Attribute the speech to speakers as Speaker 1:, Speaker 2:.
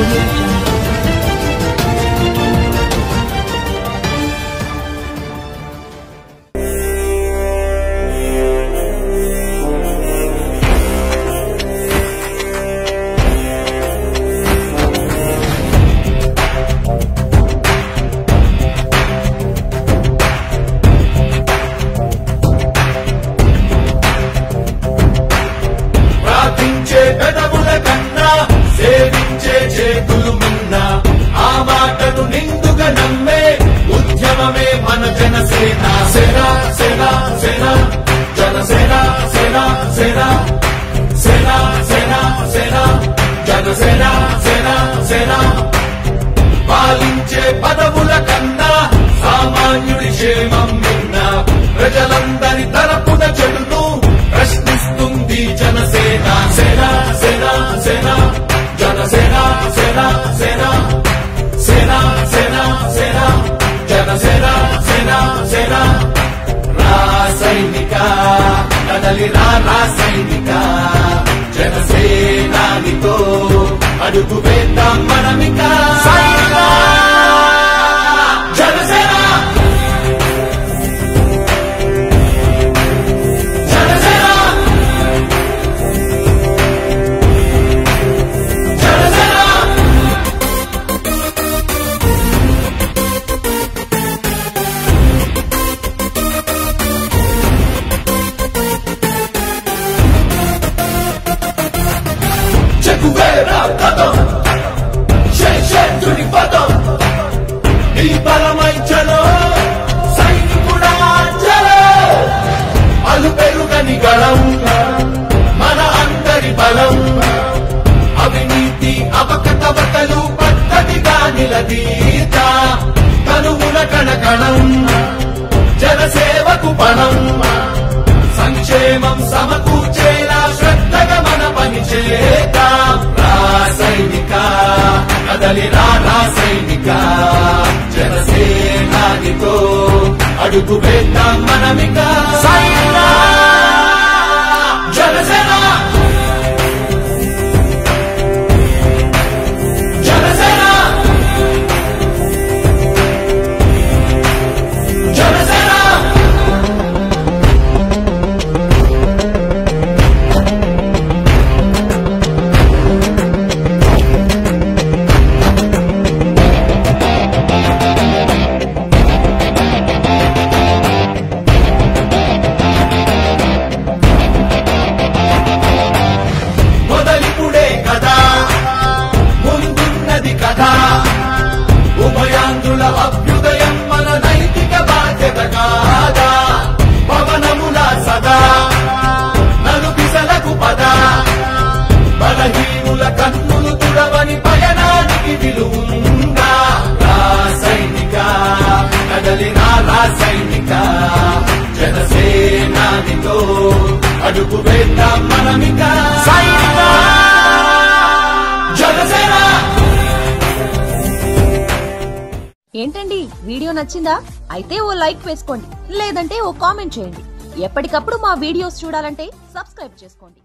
Speaker 1: Audio Jungle.
Speaker 2: పాలించే పదవుల కన్నా సామాన్యుడి క్షేమం నిన్న ప్రజలందరి తరపున చెడును ప్రశ్నిస్తుంది జనసేన సేన సేన సేన జనసేన సేన సేన సేన సేన సేన జనసేన సేన సేన రాసైనిక కదలి రాసైనిక జనసేనానితో అడుగు వేద్దాం మనమిక జనసేన జనసేన జనసేన చెక్కువేరా కథం శేషుడి పదం నీ బలమై చలో సైనికుడా చలో అలు పెరుగని గళం మన అందరి బలం అవినీతి అవకతవకలు పద్ధతిగా నిలదీత కనువుల కణకణం జనసేవకు పణం సంక్షేమం సమకూర్చేలా శ్రద్ధగా మన పని చేద్దాం రాసైనిక కదలి రాసైనిక జనసేనానితో అడుగు వేద్దాం మనమిక జనసేన జనసేన జనసేన ఉభయాంధ్రుల అభ్యుదయం మన నైతిక బాధ్యత కాదా పవనముల సదా నలుదిశలకు పద బలహీనుల కన్నులు తుడవని పయనానికి విలువుందా రాసైనిక కదలి రాసైనిక జనసేనానితో అడుగు వేద్దాం మనమిక జనసేన.
Speaker 3: ఏంటండి వీడియో నచ్చిందా? అయితే ఓ లైక్ వేసుకోండి, లేదంటే ఓ కామెంట్ చేయండి. ఎప్పటికప్పుడు మా వీడియోస్ చూడాలంటే సబ్స్క్రైబ్ చేసుకోండి.